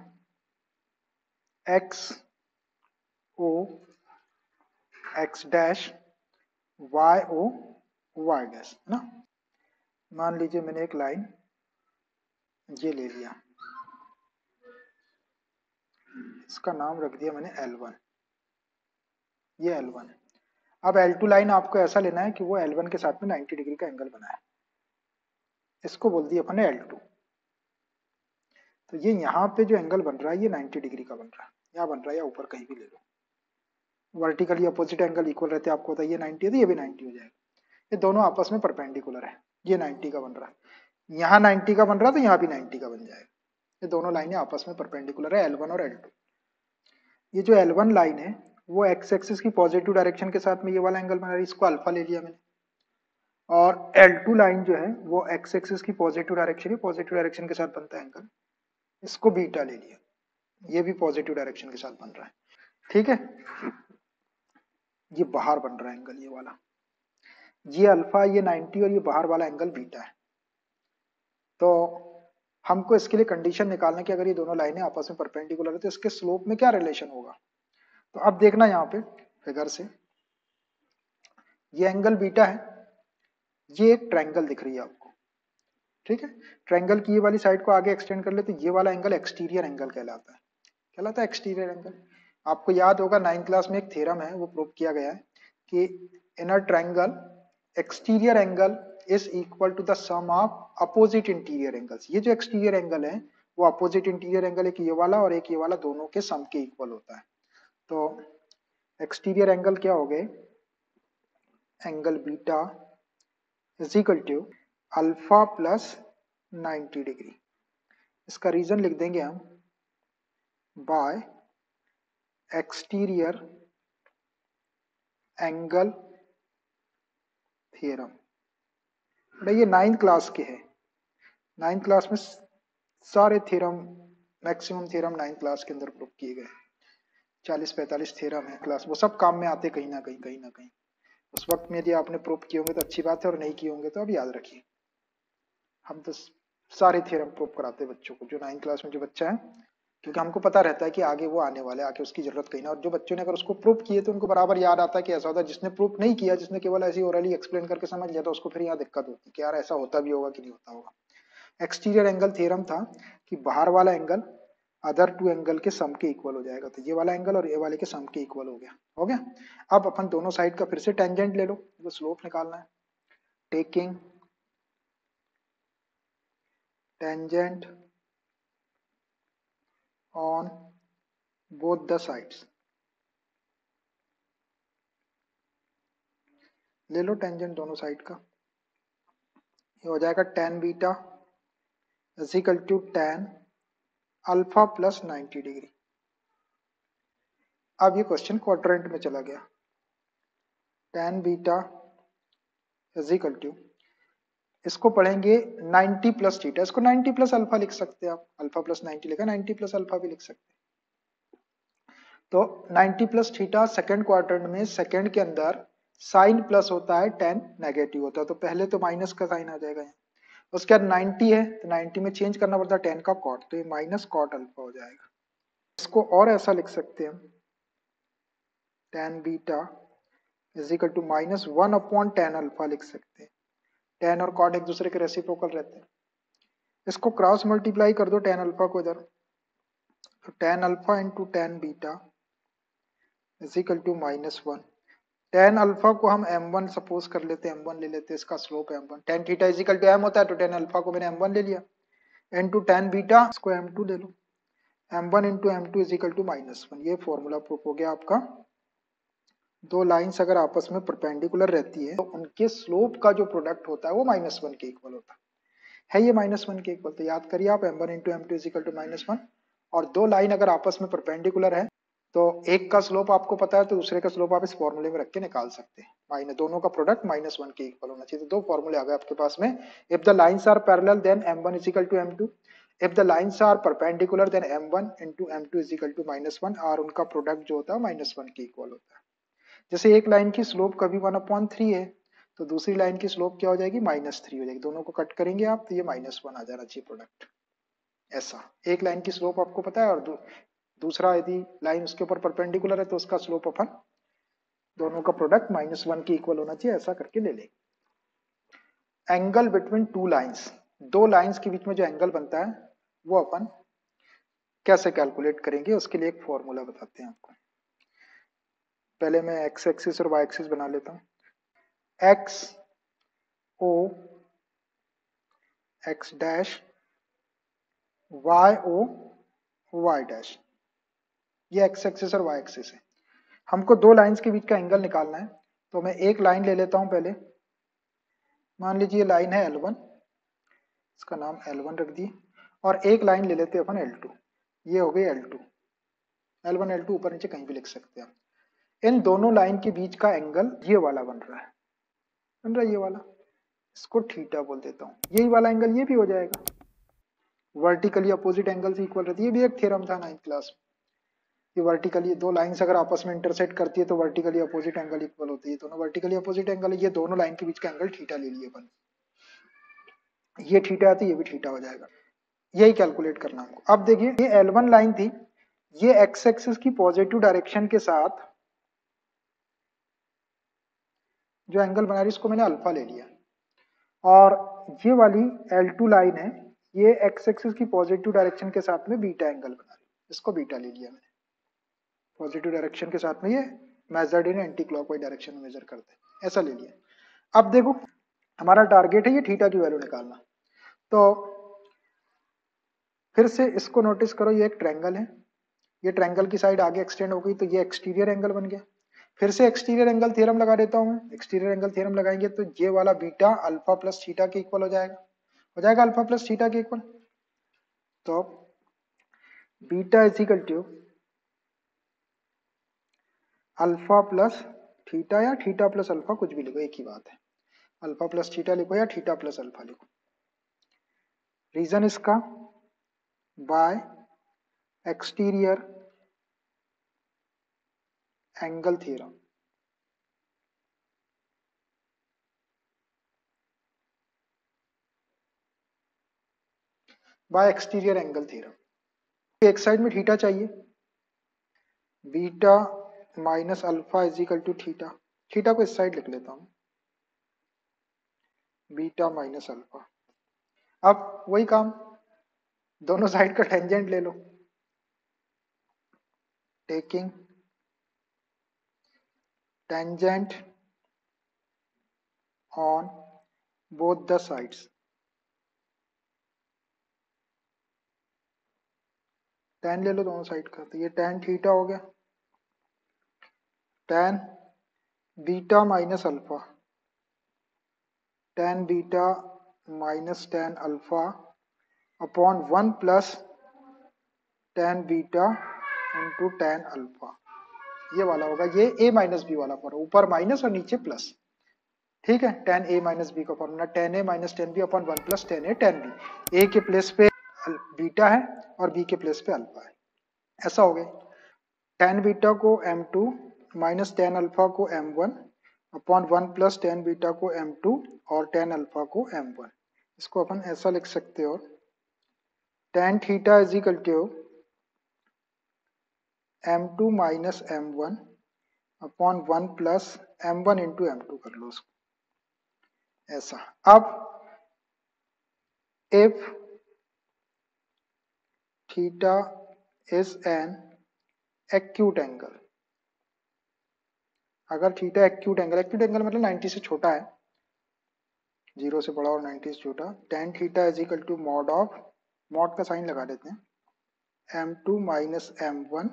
एक्स ओ x dash, Y O Y dash, है ना। मान लीजिए मैंने एक लाइन ये ले लिया, इसका नाम रख दिया मैंने एल वन, ये एल वन है। अब एल टू लाइन आपको ऐसा लेना है कि वो एल वन के साथ में नाइन्टी डिग्री का एंगल बनाए, इसको बोल दिया अपन ने एल टू। तो ये यहाँ पे जो एंगल बन रहा है ये नाइन्टी डिग्री का बन रहा है, यहाँ बन रहा है या ऊपर कहीं भी ले लो, वर्टिकली अपोजिट एंगल इक्वल रहते हैं, आपको बताइए ये नाइन्टी है तो ये भी नाइन्टी हो जाएगा, ये दोनों आपस में परपेंडिकुलर है, ये नाइन्टी का बन रहा है, यहाँ नाइन्टी का बन रहा है तो यहाँ भी नाइन्टी का बन जाएगा, ये दोनों लाइनें आपस में परपेंडिकुलर है, एल वन और एल टू। ये जो एल वन लाइन है वो एक्स एक्सिस की पॉजिटिव डायरेक्शन के साथ में ये वाला एंगल बना रही है, इसको अल्फा ले लिया मैंने, और एल टू लाइन जो है वो एक्स एक्सिस की पॉजिटिव डायरेक्शन है, पॉजिटिव डायरेक्शन के साथ बनता है एंगल, इसको बीटा ले लिया, ये भी पॉजिटिव डायरेक्शन के साथ बन रहा है, ठीक है। ये बाहर बन रहा है एंगल ये वाला, ये अल्फा, ये नाइन्टी और ये बाहर वाला एंगल बीटा है। तो हमको इसके लिए कंडीशन निकालना कि अगर ये दोनों लाइनें आपस में परपेंडिकुलर है तो इसके स्लोप में क्या रिलेशन होगा। तो अब देखना यहाँ पे फिगर से, ये एंगल बीटा है, ये एक ट्रायंगल दिख रही है आपको, ठीक है। ट्रायंगल की ये वाली साइड को आगे एक्सटेंड कर ले तो ये वाला एंगल एक्सटीरियर एंगल कहलाता है, कहलाता है एक्सटीरियर एंगल। आपको याद होगा नाइन्थ क्लास में एक थ्योरम है वो प्रूव किया गया है कि in a triangle exterior angle is equal to the sum of opposite interior angles. ये जो एक्सटीरियर एंगल है वो अपोजिट इंटीरियर एंगल, एक ये वाला और एक ये वाला, दोनों के सम के इक्वल होता है। तो एक्सटीरियर एंगल क्या हो गए, angle beta is equal to alpha plus ninety degree. इसका रीजन लिख देंगे हम बाय एक्सटीरियर एंगल थ्योरम। ये नाइन्थ क्लास के है, नाइन्थ क्लास में सारे theorem, maximum theorem ninth class के अंदर प्रूव किए गए, चालीस पैंतालीस थ्योरम है क्लास, वो सब काम में आते कहीं ना कहीं कहीं ना कहीं। उस वक्त में यदि आपने प्रूव किए होंगे तो अच्छी बात है, और नहीं किए होंगे तो अब याद रखिए। हम तो सारे थ्योरम प्रूव कराते बच्चों को, जो नाइन्थ क्लास में जो बच्चा है, क्योंकि हमको पता रहता है कि आगे वो आने वाला है, आगे उसकी जरूरत कहीं ना, और जो बच्चों ने अगर उसको प्रूव किए तो उनको बराबर याद आता है कि ऐसा होता है। जिसने प्रूव नहीं किया, जिसने केवल ऐसी ओरली एक्सप्लेन करके समझ लिया, तो उसको फिर यहाँ दिक्कत होती है कि यार ऐसा होता भी होगा कि नहीं होता होगा। एक्सटीरियर एंगल थ्योरम था कि बाहर वाला एंगल अदर टू एंगल के सम के इक्वल हो जाएगा, तो ये वाला एंगल और ये वाले के सम के इक्वल हो गया, हो गया। अब अपन दोनों साइड का फिर से टेंजेंट ले लो, वो स्लोप निकालना है, taking tangent on both the sides. ले लो टेंजेंट दोनों साइड का, ये हो जाएगा tan beta is equal to tan alpha plus ninety degree. अब ये क्वेश्चन क्वाड्रेंट में चला गया, tan beta is equal to, इसको पढ़ेंगे नाइन्टी प्लस थीटा, इसको नाइन्टी प्लस अल्फा लिख सकते हैं आप, अल्फा प्लस नाइन्टी लिखा, नाइन्टी प्लस अल्फा भी लिख सकते हैं। तो ninety plus theta second quadrant में सेकंड के अंदर साइन प्लस होता है, टेन नेगेटिव होता है, तो पहले तो माइनस का साइन आ जाएगा यहाँ। उसके बाद नाइन्टी है तो नाइन्टी में चेंज करना पड़ता है टेन का कॉट, तो ये माइनस कॉट अल्फा हो जाएगा। इसको और ऐसा लिख सकते हैं हम, tan beta is equal to minus one upon tan alpha लिख सकते हैं, टेन और कॉट एक दूसरे के रेसिप्रोकल रहते हैं। इसको क्रॉस मल्टीप्लाई कर दो टेन अल्फा को इधर, तो tan alpha into tan beta is equal to minus one. Tan alpha को हम एम वन सपोज कर लेते हैं, एम वन ले लेते हैं, इसका slope m one, tan theta is equal to m होता है, तो टेन अल्फा को मैंने एम वन ले लिया, इंटू टेन बीटा इसको एम टू ले लो, m one into M two is equal to minus one. ये फॉर्मूला प्रूफ हो गया आपका। दो लाइंस अगर आपस में परपेंडिकुलर रहती है तो उनके स्लोप का जो प्रोडक्ट होता है वो माइनस वन के इक्वल होता है है ये माइनस वन के इक्वल, तो याद करिए आप m one into M two is equal to minus one. और दो लाइन अगर आपस में परपेंडिकुलर है तो एक का स्लोप आपको पता है तो दूसरे का स्लोप आप इस फॉर्मूले में रख के निकाल सकते हैं, माइनस दोनों का प्रोडक्ट माइनस वन के इक्वल होना चाहिए। तो दो फॉर्मूले आ गए आपके पास में, if the lines are parallel then m one is equal to M two, if the lines are perpendicular then m one into M two is equal to minus one, और उनका प्रोडक्ट जो होता है माइनस वन के equal होता है। जैसे एक लाइन की स्लोप कभी वन अपॉन थ्री है तो दूसरी लाइन की स्लोप क्या हो जाएगी, माइनस थ्री हो जाएगी, दोनों को कट करेंगे आप तो ये माइनस वन आ जाना चाहिए प्रोडक्ट। ऐसा एक लाइन की स्लोप आपको पता है और दू, दूसरा यदि लाइन उसके ऊपर परपेंडिकुलर है तो उसका स्लोप अपन दोनों का प्रोडक्ट माइनस वन के इक्वल होना चाहिए, ऐसा करके ले लेंगे। एंगल बिटवीन टू लाइंस, दो लाइंस के बीच में जो एंगल बनता है वो अपन कैसे कैलकुलेट करेंगे, उसके लिए एक फॉर्मूला बताते हैं आपको। पहले मैं एक्स एक्सिस और वाई एक्सिस बना लेता हूँ, एक्स ओ x dash Y O Y dash, ये एक्स एक्सिस और वाई एक्सिस है। हमको दो लाइंस के बीच का एंगल निकालना है, तो मैं एक लाइन ले लेता हूं पहले। मान लीजिए ये लाइन है एल वन, इसका नाम एल वन रख दिए, और एक लाइन ले लेते हैं अपन एल टू, ये हो गई L two. L one L two ऊपर नीचे कहीं भी लिख सकते हैं। इन दोनों लाइन के बीच का एंगल ये वाला बन रहा है, बन रहा है ये वाला, इसको थीटा बोल देता हूँ। यही वाला एंगल ये भी हो जाएगा, वर्टिकली अपोजिट एंगल से इक्वल रहती है। ये भी एक थ्योरम था नाइन्थ क्लास में। ये वर्टिकली दो लाइंस अगर आपस में इंटरसेक्ट करती है तो वर्टिकली अपोजिट एंगल इक्वल होती है, दोनों वर्टिकली अपोजिट एंगल है, ये दोनों लाइन के बीच का एंगल थीटा ले लिए अपन। ये थीटा है तो ये भी थीटा हो जाएगा, यही कैलकुलेट करना हमको। अब देखिए ये एल वन लाइन थी, ये एक्स एक्सिस की पॉजिटिव डायरेक्शन के साथ जो एंगल बना रही है इसको मैंने अल्फा ले लिया, और ये वाली एल टू लाइन है, ये एक्स एक्सिस की पॉजिटिव डायरेक्शन के साथ में बीटा एंगल बना रही है, इसको बीटा ले लिया मैंने। पॉजिटिव डायरेक्शन के साथ में ये measured in anti clockwise direction में मेजर करते हैं, ऐसा ले लिया। अब देखो हमारा टारगेट है ये थीटा की वैल्यू निकालना, तो फिर से इसको नोटिस करो, ये एक ट्रायंगल है, ये ट्रायंगल की साइड आगे एक्सटेंड हो गई तो ये एक्सटीरियर एंगल बन गया। फिर से एक्सटीरियर एंगल थ्योरम लगा देता हूं मैं। एक्सटीरियर एंगल थ्योरम लगाएंगे तो ये वाला बीटा अल्फा प्लस थीटा के इक्वल हो जाएगा, हो जाएगा अल्फा प्लस थीटा के इक्वल। तो beta is equal to alpha plus theta या थीटा प्लस अल्फा, कुछ भी लिखो एक ही बात है, अल्फा प्लस थीटा लिखो या थीटा प्लस अल्फा लिखो। रीजन इसका by exterior angle theorem. By exterior angle theorem. एक साइड में थीटा चाहिए, beta minus alpha is equal to theta, theta को इस साइड लिख लेता हूं, बीटा माइनस अल्फा। अब वही काम, दोनों साइड का टेंजेंट ले लो, taking tangent on both the sides, tan ले लो दोनों साइड का, तो ये टेन थीटा हो गया, tan beta minus alpha, tan beta minus tan alpha upon one plus tan beta into tan alpha, ये वाला होगा, ये a माइनस बी वाला फॉर्मूला, ऊपर माइनस और नीचे प्लस, ठीक है। टेन ए माइनस बी का formula, tan a minus tan b upon one plus tan a tan b, a के प्लेस पे बीटा है और बी के प्लेस पे अल्फा है, ऐसा हो गया। टेन बीटा को m two minus tan alpha को m one upon one plus tan beta को एम टू और टेन अल्फा को एम वन, इसको अपन ऐसा लिख सकते हो, tan theta is equal to M two minus M one upon one plus M one into M two कर लो उसको, ऐसा। अब if theta is an acute angle, अगर theta acute angle, acute angle मतलब नाइन्टी से छोटा है, जीरो से बड़ा और नाइन्टी से छोटा, tan theta is equal to mod of, mod का साइन लगा देते हैं, m two minus M one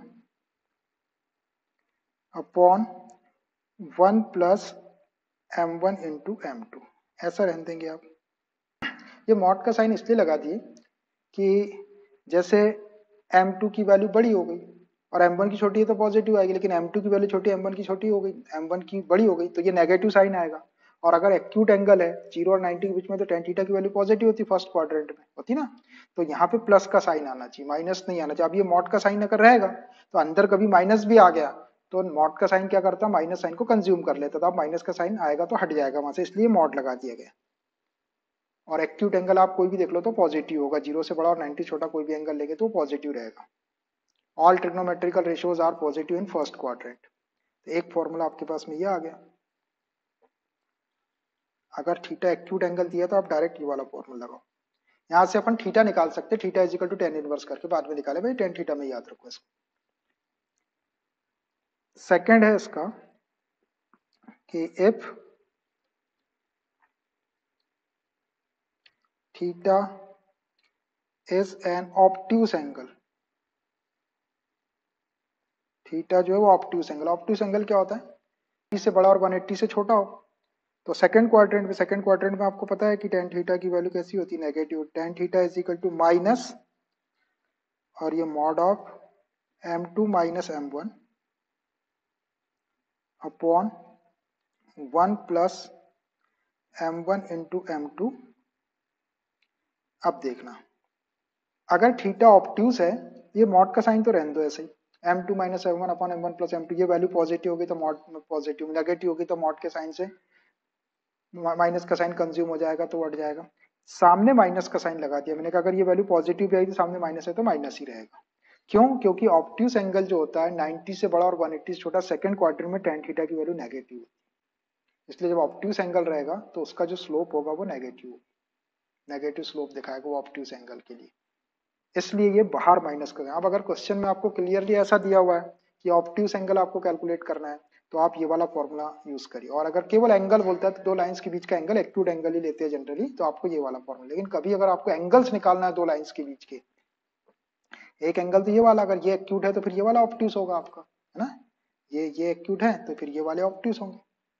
upon one plus M one into M two, ऐसा रहने देंगे आप। ये मॉड का साइन इसलिए लगा दिए कि जैसे एम टू की वैल्यू बड़ी हो गई और एम वन की छोटी है तो पॉजिटिव आएगी, लेकिन एम टू की वैल्यू छोटी, एम वन की छोटी हो गई, एम वन की बड़ी हो गई तो ये नेगेटिव साइन आएगा। और अगर एक्यूट एंगल है जीरो और नाइन्टी के बीच में तो टेन थीटा की वैल्यू पॉजिटिव होती, फर्स्ट क्वाड्रेंट में होती ना, तो यहाँ पे प्लस का साइन आना चाहिए, माइनस नहीं आना चाहिए। अब ये मॉड का साइन अगर रहेगा तो अंदर कभी माइनस भी आ गया तो मॉड का साइन क्या करता, माइनस साइन को कंज्यूम कर लेता, तो अब माइनस का साइन आएगा तो हट जाएगा वहां से, इसलिए मॉड लगा दिया गया। और एक्यूट एंगल आप कोई भी देख लो तो पॉजिटिव होगा, जीरो से बड़ा और नाइन्टी छोटा कोई भी एंगल लेंगे तो पॉजिटिव रहेगा। All trigonometrical ratios are positive in first quadrant. तो एक फॉर्मूला आपके पास में ये आ गया। अगर थीटा एक्यूट एंगल दिया तो आप डायरेक्ट ये वाला फॉर्मूला लगाओ, यहां से अपन थीटा निकाल सकते, theta is equal to tan inverse करके बाद में निकाले भाई, टेन थीटा में याद रखो इसको। सेकेंड है इसका कि if theta is an obtuse angle. Theta जो है वो ऑब्ट्यूज एंगल, ऑब्ट्यूज एंगल क्या होता है, अस्सी से बड़ा और एक सौ अस्सी से छोटा हो। तो सेकंड क्वाड्रेंट में, सेकंड क्वाड्रेंट में आपको पता है कि टेन थीटा की वैल्यू कैसी होती है, negative. Tan theta is equal to minus, और ये mod of m two minus M one upon one plus M one into M two. अब देखना, अगर थीटा ऑब्ट्यूज है, ये मॉड का साइन तो रहने दो ऐसे ही, m two minus M one upon m one plus m two, ये वैल्यू पॉजिटिव होगी तो मॉड पॉजिटिव, नेगेटिव होगी तो मॉड के साइन से माइनस का साइन कंज्यूम हो जाएगा तो बढ़ जाएगा। सामने माइनस का साइन लगा दिया मैंने कहा अगर ये वैल्यू पॉजिटिव भी आई तो सामने माइनस है तो माइनस ही रहेगा। क्यों? क्योंकि ऑब्ट्यूज एंगल जो होता है नाइंटी से बड़ा और एक सौ अस्सी से छोटा, सेकंड क्वार्टर में टेन थीटा की वैल्यू नेगेटिव है, इसलिए जब ऑब्ट्यूज एंगल रहेगा तो उसका जो स्लोप होगा वो नेगेटिव, नेगेटिव स्लोप दिखाएगा वो ऑब्ट्यूज एंगल के लिए, इसलिए ये बाहर माइनस कर। अब अगर क्वेश्चन में आपको क्लियरली ऐसा दिया हुआ है कि ऑब्ट्यूज एंगल आपको कैलकुलेट करना है तो आप ये वाला फॉर्मूला यूज करिए, और अगर केवल एंगल बोलता है तो दो लाइंस के बीच का एंगल एक्यूट एंगल ही लेते हैं जनरली, तो आपको ये वाला फॉर्मूला। लेकिन कभी अगर आपको एंगल्स निकालना है दो लाइंस के बीच के, एक एंगल तो ये वाला, अगर ये एक्यूट है तो फिर ये वाला ऑब्ट्यूज होगा आपका, है ना, ये ये एक्यूट है तो फिर ये वाले ऑब्ट्यूज होंगे,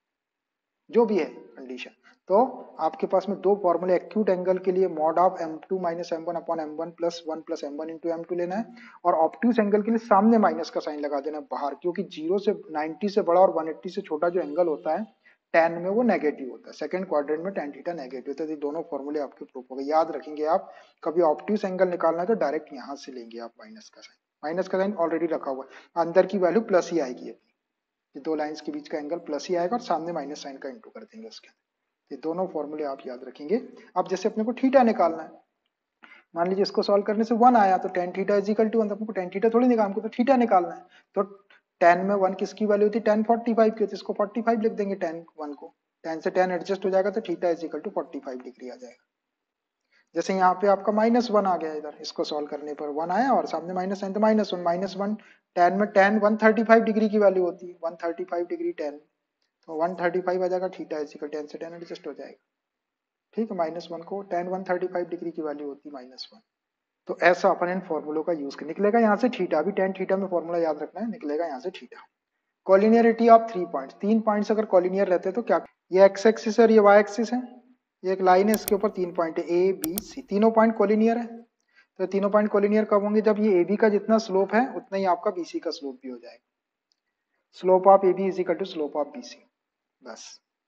जो भी है कंडीशन। तो आपके पास में दो फॉर्मूले एक्यूट एंगल के लिए mod of m two minus M one upon m one plus one plus M one into M two लेना है, और ऑब्ट्यूज एंगल के लिए सामने माइनस का साइन लगा देना है बाहर, क्योंकि जीरो से नाइंटी से बड़ा और एक सौ अस्सी से छोटा जो एंगल होता है टेन में वो नेगेटिव होता है, सेकंड क्वाड्रेंट में टेन थीटा नेगेटिव होता है। तो दोनों फॉर्मूले आपके प्रूफ हो गए, याद रखेंगे आप, कभी ऑब्ट्यूज एंगल निकालना है तो डायरेक्ट यहाँ से लेंगे आप माइनस का साइन, माइनस का साइन ऑलरेडी रखा हुआ है, अंदर की वैल्यू प्लस ही आएगी, ये दो लाइंस के बीच का एंगल प्लस ही आएगा और सामने माइनस साइन का इंटू कर देंगे उसके अंदर। ये दोनों फॉर्मूले आप याद रखेंगे। अब जैसे अपने को थीटा निकालना है, मान लीजिए इसको सॉल्व करने से वन आया तो tan theta is equal to, अपने को टेन थीटा थोड़ी निकाल, हमको तो थीटा निकालना है, तो टेन में वन किसकी वैल्यू होती है, टेन फोर्टी फाइव की होती है, इसको फोर्टी फाइव लिख देंगे, टेन वन को टेन से टेन एडजस्ट हो जाएगा तो theta is equal to forty five degree आ जाएगा। जैसे यहाँ पे आपका माइनस वन आ गया, इधर इसको सॉल्व करने पर वन आया और सामने माइनस साइन तो minus one, minus one tan में tan one thirty five degree की वैल्यू होती है, one thirty five degree tan, तो वन थर्टी फाइव आ जाएगा, थीटा इज इक्वल टेन से टेन एडजस्ट हो जाएगा, ठीक है, माइनस वन को tan one thirty five degree की वैल्यू होती है माइनस वन। तो ऐसा अपन इन फॉर्मूलों का यूज कर, निकलेगा यहाँ से थीटा, अभी टेन थीटा में फॉर्मूला याद रखना है, निकलेगा यहाँ से theta. Collinearity of three points, तीन पॉइंट्स अगर कॉलिनियर रहते तो क्या, ये एक्स एक्सिस है और ये वाई एक्सिस है, ये एक लाइन है, इसके ऊपर तीन पॉइंट है ए बी सी, तीनों पॉइंट कॉलिनियर है। तो तीनों पॉइंट कॉलिनियर कब होंगे, जब ये ए बी का जितना स्लोप है उतना ही आपका बी सी का स्लोप भी हो जाएगा, slope of A B is equal to slope of B C, बस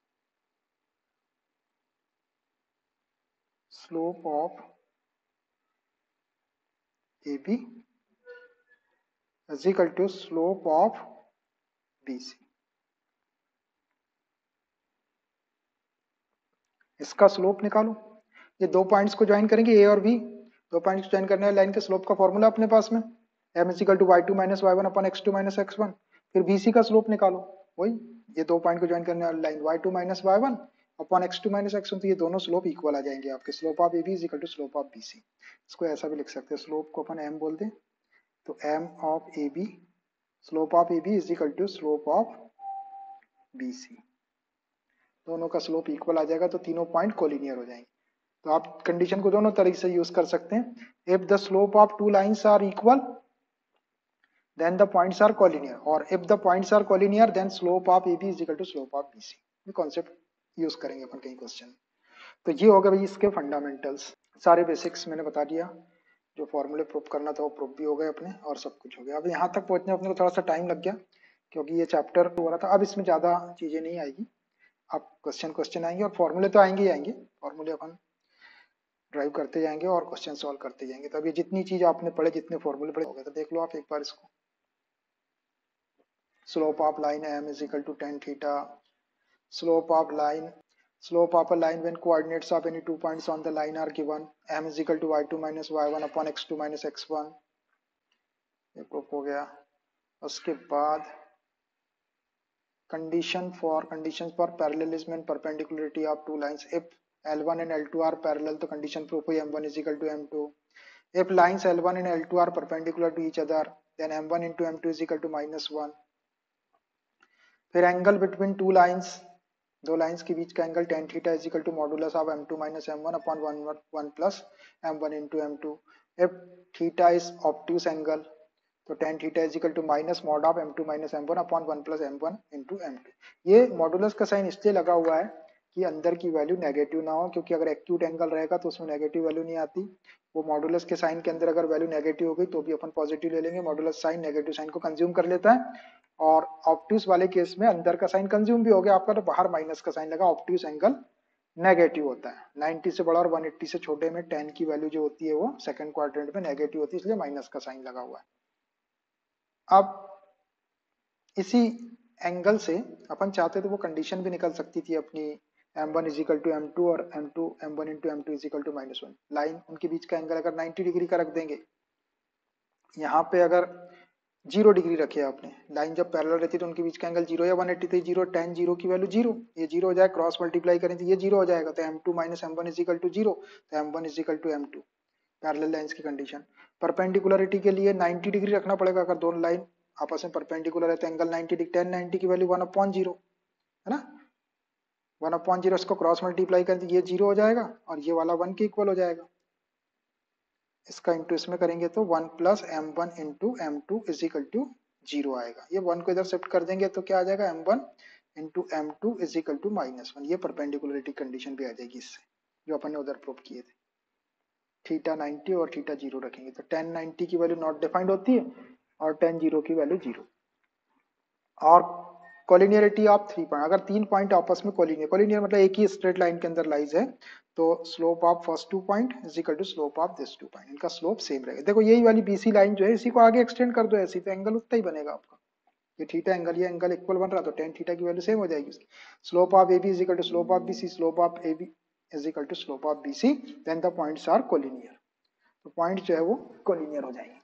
slope of A B is equal to slope of B C. इसका स्लोप निकालो, ये दो पॉइंट्स को ज्वाइन करेंगे ए और बी, दो पॉइंट्स ज्वाइन करने वाली लाइन के स्लोप का फॉर्मूला अपने पास में m is equal to y two minus y one upon x two minus x one, फिर बीसी का स्लोप निकालो, वही ये दो पॉइंट को ज्वाइन करने वाली line y two minus y one upon x two minus x one, तो ये दोनों स्लोप इक्वल आ जाएंगे आपके, slope of A B is equal to slope of B C. इसको ऐसा भी लिख सकते हैं, स्लोप को अपन एम बोल दें तो m of A B, slope of A B is equal to slope of B C, दोनों का स्लोप इक्वल आ जाएगा तो तीनों पॉइंट कोलिनियर हो जाएंगे। तो आप कंडीशन को दोनों तरीके से यूज कर सकते हैं, if the slope of two lines are equal then the points are collinear, और if the points are collinear then slope of A B is equal to slope of B C। ये concept use करेंगे अपन कई question. तो ये हो गया भाई इसके फंडामेंटल्स, सारे बेसिक्स मैंने बता दिया, जो फॉर्मूले प्रूव करना था वो प्रूव भी हो गए अपने, और सब कुछ हो गया। अब यहाँ तक पहुंचने अपने को थोड़ा सा टाइम लग गया क्योंकि ये चैप्टर हो रहा था, अब इसमें ज्यादा चीजें नहीं आएगी, अब क्वेश्चन क्वेश्चन आएंगे और फॉर्मूले तो आएंगे ही आएंगे, फॉर्मूले अपन ड्राइव करते जाएंगे और क्वेश्चन सॉल्व करते जाएंगे। तो अभी जितनी चीज आपने पढ़े, जितने फॉर्मूले पढ़े हो गए, तो देख लो आप एक बार इसको। Slope of line M is equal to tan theta. Slope of line, slope of a line when coordinates of any two points on the line are given, M is equal to y two minus y one upon x two minus x one, ये proof हो गया। उसके बाद condition for conditions for parallelism and perpendicularity of two lines, if L one and L two are parallel तो condition proof हुई M one is equal to M two, if lines L one and L two are perpendicular to each other then M one into M two is equal to minus one। फिर angle between two lines, दो lines के बीच का angle tan theta is equal to modulus of m two minus m one upon one one plus m one into m two. If theta is obtuse angle, तो tan theta is equal to minus mod of m two minus M one upon one plus M one into M two. ये modulus का sign इसलिए लगा हुआ है कि अंदर की वैल्यू नेगेटिव ना हो, क्योंकि अगर एक्यूट एंगल रहेगा तो उसमें नेगेटिव वैल्यू नहीं आती। वो मॉडुलस के साइन के अंदर अगर वैल्यू नेगेटिव हो गई तो भी अपन पॉजिटिव ले लेंगे, मॉडुलस साइन नेगेटिव साइन को कंज्यूम कर लेता है। और ऑब्ट्यूज वाले केस में अंदर का साइन कंज्यूम भी हो गया आपका, तो बाहर माइनस का साइन लगा, ऑब्ट्यूज एंगल नेगेटिव होता है। नाइंटी से बड़ा और वन एट्टी से छोटे में टेन की वैल्यू जो होती है वो सेकंड क्वाड्रेंट में नेगेटिव होती है, इसलिए माइनस का साइन लगा हुआ है। अब इसी एंगल से अपन चाहते तो वो कंडीशन भी निकल सकती थी अपनी, m one is equal to M two और m two m one into M two is equal to minus one. Line उनके बीच का एंगल अगर नाइंटी डिग्री का रख देंगे, यहाँ पे अगर जीरो डिग्री रखे आपने, लाइन जब पैरेलल रहती है तो उनके बीच का एंगल जीरो या वन एट्टी, तो जीरो टेन जीरो की वैल्यू जीरो, ये जीरो हो जाएगा, क्रॉस मल्टीप्लाई करें तो ये जीरो हो जाएगा, तो M two minus M one is equal to zero, तो M one is equal to M two. Parallel lines की कंडीशन। परपेंडिकुलरिटी के लिए नाइंटी डिग्री रखना पड़ेगा, अगर दोनों लाइन आपस में परपेंडिकुलर है तो angle ninety degree, tan ninety की वैल्यू वन अपॉन जीरो है ना, वन अपॉन जीरो, इसको क्रॉस मल्टीप्लाई करें तो ये जीरो हो जाएगा और ये वाला वन के इक्वल हो जाएगा। इसका इंटू इसमें करेंगे तो one plus M one into M two is equal to zero आएगा। ये वन को इधर शिफ्ट कर देंगे तो क्या आ जाएगा, M one into M two is equal to minus one. ये परपेंडिकुलरिटी कंडीशन भी आ जाएगी इससे, जो अपन ने उधर प्रूव किए थे। थीटा नाइंटी और थीटा जीरो रखेंगे तो टेन नाइंटी की वैल्यू नॉट डिफाइंड होती है और टेन जीरो की वैल्यू जीरो। और कोलिनियरिटी ऑफ थ्री पॉइंट, अगर तीन पॉइंट आपस में कोलिनियर, कोलिनियर मतलब एक ही स्ट्रेट लाइन के अंदर लाइज है, तो slope of first two point is equal to slope of this two point, इनका स्लोप सेम रहेगा। देखो यही वाली बीसी लाइन जो है, इसी को आगे एक्सटेंड कर दो ऐसी, तो एंगल उतना ही बनेगा आपका। ये थीटा एंगल, ये एंगल इक्वल बन रहा, तो टेन थीटा की वैल्यू सेम हो जाएगी उसकी। Slope of AB is equal to slope of BC, slope of AB is equal to slope of BC, then the points are collinear. तो point जो है वो कोलिनियर हो जाएंगे।